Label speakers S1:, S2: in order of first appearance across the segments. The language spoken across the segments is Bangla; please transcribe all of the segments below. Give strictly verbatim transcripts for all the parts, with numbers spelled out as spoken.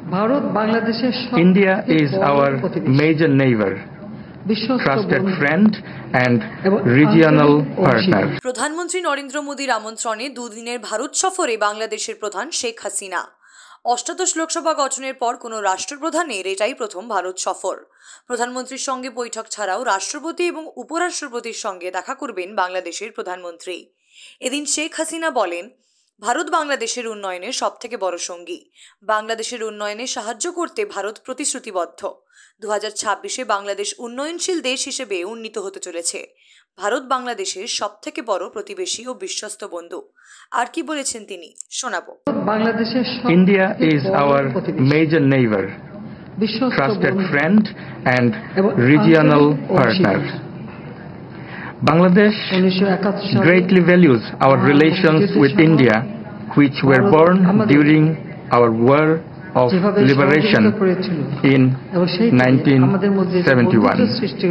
S1: India is our major neighbor, trusted friend and regional partner.
S2: প্রধানমন্ত্রী নরেন্দ্র মোদীর আমন্ত্রণে দুদিনের ভারত সফরে বাংলাদেশের প্রধান শেখ হাসিনা। অষ্টাদশ লোকসভা গঠনের পর কোনো রাষ্ট্রপ্রধানের এটাই প্রথম ভারত সফর। প্রধানমন্ত্রীর সঙ্গে বৈঠক ছাড়াও রাষ্ট্রপতি এবং উপরাষ্ট্রপতির সঙ্গে দেখা করবেন বাংলাদেশের প্রধানমন্ত্রী। এদিন শেখ হাসিনা বলেন, ভারত বাংলাদেশের উন্নয়নের সবথেকে বড় সঙ্গী। বাংলাদেশের উন্নয়নে সাহায্য করতে ভারত প্রতিশ্রুতিবদ্ধ। দু হাজার ছাব্বিশে বাংলাদেশ উন্নয়নশীল দেশ হিসেবে উন্নীত হতে চলেছে। ভারত বাংলাদেশের সবথেকে বড় প্রতিবেশী ও বিশ্বস্ত বন্ধু। আর কি বলেছেন তিনি, শোনাবো।
S1: India is our major neighbor, trusted friend and regional partner. Bangladesh greatly values our relations with India, which were born during our war of liberation in nineteen seventy-one.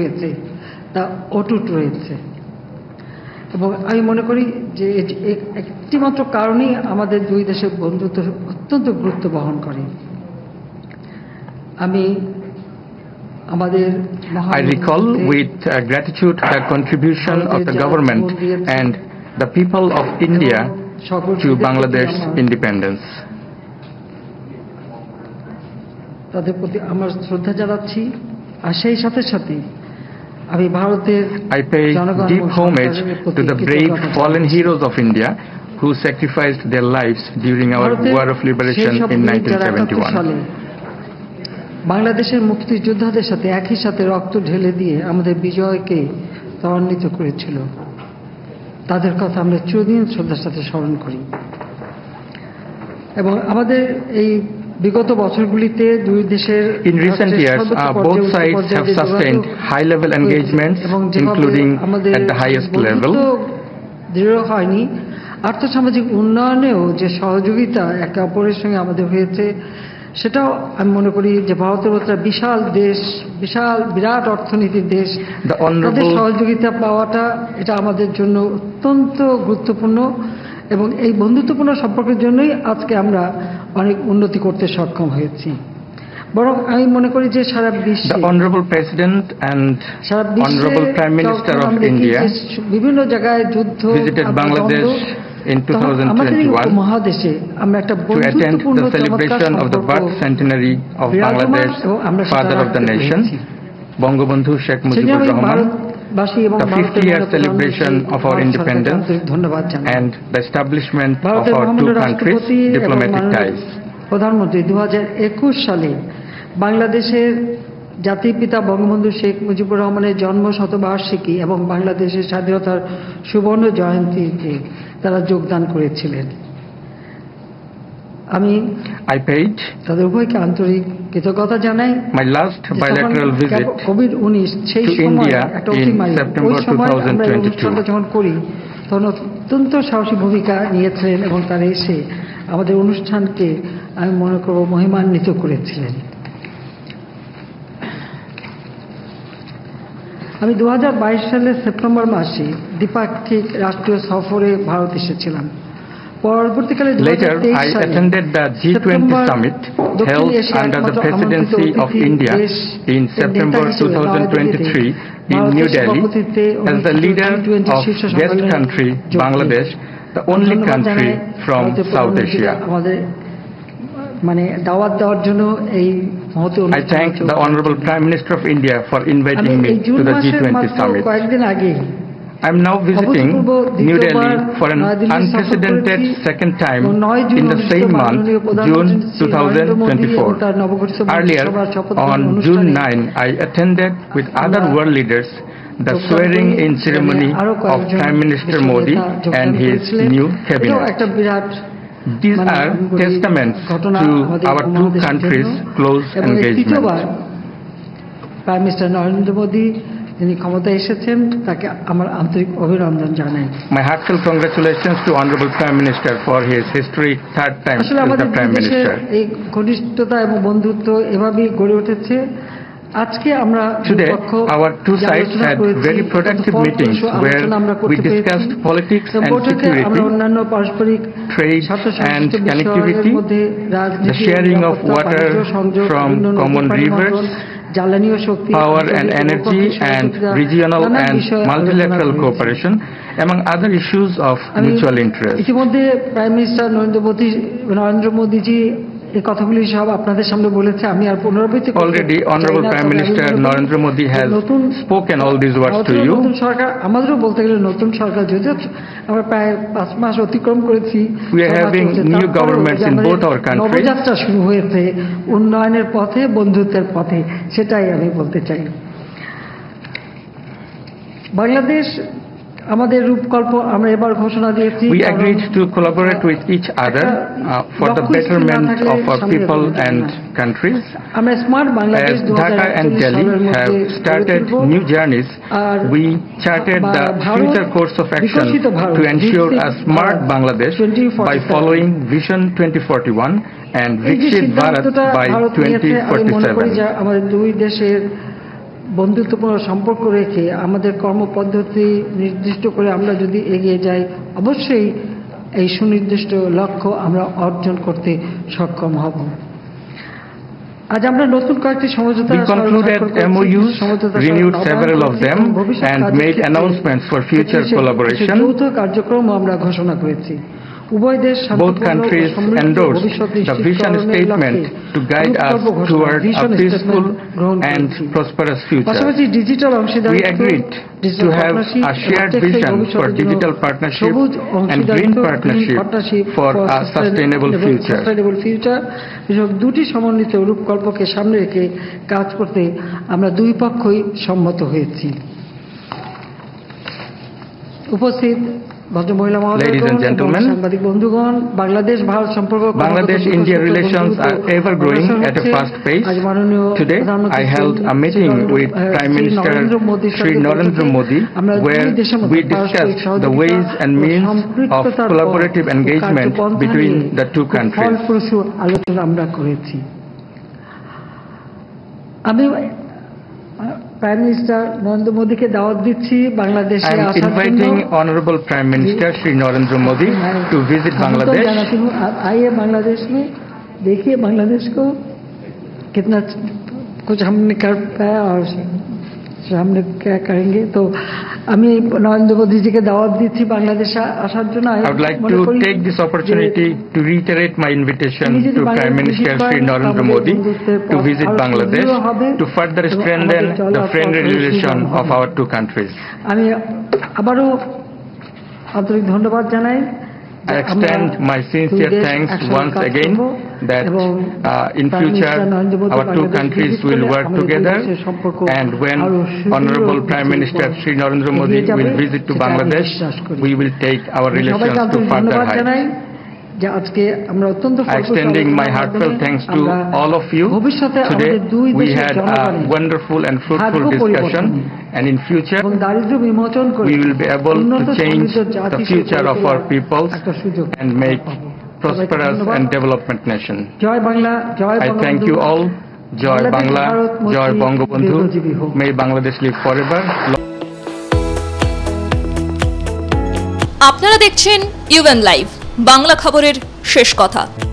S3: এবং আমি মনে করি যে একটি মাত্র কারণেই আমাদের দুই দেশের বন্ধুত্ব অত্যন্ত গুরুত্ব বহন করে। আমি আমাদের
S1: I recall with uh, gratitude the contribution of the government and the people of India to Bangladesh independence.
S3: তাদের প্রতি আমার শ্রদ্ধা জানাচ্ছি, আর সেই সাথে সাথে আমি ভারতের
S1: I pay deep homage to the brave fallen heroes of India who sacrificed their lives during our war of liberation in nineteen seventy-one.
S3: বাংলাদেশের মুক্তিযোদ্ধাদের সাথে একই সাথে রক্ত ঢেলে দিয়ে আমাদের বিজয়কে ত্বরান্বিত করেছিল। তাদের কথা আমরা চিরদিন শ্রদ্ধার সাথে স্মরণ করি। এবং আমাদের এই বিগত বছরগুলিতে দুই দেশের
S1: In recent years, uh, both sides have sustained high-level engagements, including at the highest level.
S3: দৃঢ় হয়নি, আর্থসামাজিক উন্নয়নেও যে সহযোগিতা একে অপরের সঙ্গে আমাদের হয়েছে, সেটাও আমি মনে করি যে ভারতের মতো বিশাল দেশ, বিশাল বিরাট অর্থনীতির দেশ, তাদের সহযোগিতা পাওয়াটা এটা আমাদের জন্য অত্যন্ত গুরুত্বপূর্ণ। এবং এই বন্ধুত্বপূর্ণ সম্পর্কের জন্যই আজকে আমরা অনেক উন্নতি করতে সক্ষম হয়েছি। বরং আমি মনে করি যে সারা বিশ্বে
S1: The Honorable President and Honorable Prime Minister of India
S3: বিভিন্ন জায়গায় যুদ্ধ
S1: visited Bangladesh in twenty twenty-one
S3: মহাদেশে আমরা একটা
S1: to attend the celebration of the birth centenary of Bangladesh, father of the nation, Bangabandhu Sheikh Mujibur Rahman, the fifty-year celebration of our independence and the establishment of our two countries' diplomatic ties.
S3: প্রধানমন্ত্রী দু হাজার একুশ সালে বাংলাদেশের জাতির পিতা বঙ্গবন্ধু শেখ মুজিবুর রহমানের জন্ম শতবার্ষিকী এবং বাংলাদেশের স্বাধীনতার সুবর্ণ জয়ন্তীতে তারা যোগদান করেছিলেন। আমি
S1: I paid
S3: তাদের উভয়কে আন্তরিক কৃতজ্ঞতা জানাই।
S1: My last bilateral visit
S3: covid উনিশ সেই
S1: to
S3: সময়
S1: India
S3: একটা
S1: in
S3: অতিমারি, ওই
S1: September
S3: সময় আমরা
S1: twenty twenty-two.
S3: অনুষ্ঠানটা যখন করি তখন অত্যন্ত সাহসী ভূমিকা নিয়েছিলেন এবং তারা এসে আমাদের অনুষ্ঠানকে আমি মনে করব মহিমান্বিত করেছিলেন। আমি দু হাজার বাইশ সালের সেপ্টেম্বর মাসে দ্বিপাক্ষিক রাষ্ট্রীয় সফরে ভারত এসেছিলাম। পরবর্তীকালে
S1: Later, I attended the G twenty summit held under the presidency of India in September twenty twenty-three in New Delhi as the leader of guest country Bangladesh, the only country from South Asia.
S3: মানে দাওয়াত দেওয়ার জন্য এই মহতী
S1: I thank the Honorable Prime Minister of India for inviting me to the G twenty summit.
S3: কয়েকদিন আগে
S1: I am now visiting New Delhi for an unprecedented second time in the same month, June twenty twenty-four. Earlier, on June ninth, I attended with other world leaders the swearing-in ceremony of Prime Minister Modi and his new cabinet. These are testaments to our two countries' close engagement.
S3: Prime Minister Narendra Modi যিনি ক্ষমতায় এসেছেন তাকে আমার আন্তরিক অভিনন্দন জানাই।
S1: My heartfelt congratulations to Honorable Prime Minister for his historic third time as the Prime Minister.
S3: এই ঘনিষ্ঠতা এবং বন্ধুত্ব এভাবেই গড়ে উঠেছে আজকে আমরা
S1: Today, our two sides had very productive meetings where we discussed politics and security,
S3: অন্যান্য পারস্পরিক
S1: trade and connectivity, the sharing of water from common rivers,
S3: জ্বালানি ও শক্তি,
S1: power and energy, and regional and multilateral cooperation, among other issues of mutual interest.
S3: ইতিমধ্যে প্রাইম মিনিস্টার নরেন্দ্র মোদী নরেন্দ্র মোদীজি এই কথাগুলি সব আপনাদের সামনে বলেছে, আমি আর পুনরাবৃত্তি করব।
S1: Already, Honorable Prime Minister Narendra Modi has spoken all these words to you.
S3: নতুন সরকার, আমাদেরও বলতে গেলে নতুন সরকার, যদিও আমরা প্রায় পাঁচ মাস অতিক্রম করেছি,
S1: We are having new governments in both our countries.
S3: Nabajatra শুরু হয়েছে উন্নয়নের পথে, বন্ধুত্বের পথে, সেটাই আমি বলতে চাই। বাংলাদেশ আমাদের রূপকল্প আমরা এবার ঘোষণা দিয়েছি।
S1: We agreed to collaborate with each other uh, for the betterment of our people and countries.
S3: আমরা smart Bangladesh
S1: As Dhaka and Delhi have started new journeys, we charted the future course of action to ensure a smart Bangladesh by following Vision twenty forty-one and Viksit Bharat by twenty forty-seven.
S3: আমাদের দুই দেশের বন্ধুত্বপূর্ণ সম্পর্ক রেখে আমাদের কর্মপদ্ধতি নির্দিষ্ট করে আমরা যদি এগিয়ে যাই, অবশ্যই এই সুনির্দিষ্ট লক্ষ্য আমরা অর্জন করতে সক্ষম হব। আজ আমরা নতুন কয়েকটি সমঝোতা
S1: We concluded M O Us, renewed several of them, and made announcements for future collaboration.
S3: যৌথ কার্যক্রম আমরা ঘোষণা করেছি।
S1: Both countries endorsed the vision statement to guide us toward a peaceful and prosperous future. We agreed to have a shared vision for digital partnership and green partnership for a sustainable future.
S3: দুটি সমন্বিত রূপকল্পকে সামনে রেখে কাজ করতে আমরা দুই পক্ষই সম্মত হয়েছি। উপস্থিত
S1: Ladies and gentlemen, Bangladesh-India relations are ever growing at a fast pace. Today, I held a meeting with Prime Minister Shri Narendra Modi, where we discussed the ways and means of collaborative engagement between the two countries.
S3: Prime Minister Narendra Modi ke dawat dichi Bangladesh
S1: I am inviting Honorable Prime Minister Shri Narendra Modi to visit Bangladesh.
S3: आइए बांग्लादेश में, देखिए बांग्लादेश को कितना कुछ हमने कर पाया और हमने क्या करेंगे। तो আমি নরেন্দ্র মোদীজিকে দাওয়াত দিচ্ছি বাংলাদেশে আসার জন্য।
S1: I would like to take this opportunity to reiterate my invitation to Prime Minister Shri Narendra Modi to visit Bangladesh to further strengthen the friendly relation of our two countries.
S3: আমি আবারও আন্তরিক ধন্যবাদ জানাই।
S1: I extend my sincere thanks once again that uh, in future our two countries will work together, and when Honorable Prime Minister Shri Narendra Modi will visit to Bangladesh, we will take our relations to further heights. Extending my heartfelt thanks to all of you. Today we had a wonderful and fruitful discussion, and in future we will be able to change the future of our peoples and make prosperous and development nation. I thank you all. Joy Bangla, Joy Bangabandhu. May Bangladesh live forever.
S4: আপনারা দেখছেন ইউএন লাইভ, বাংলা খবরের শেষ কথা।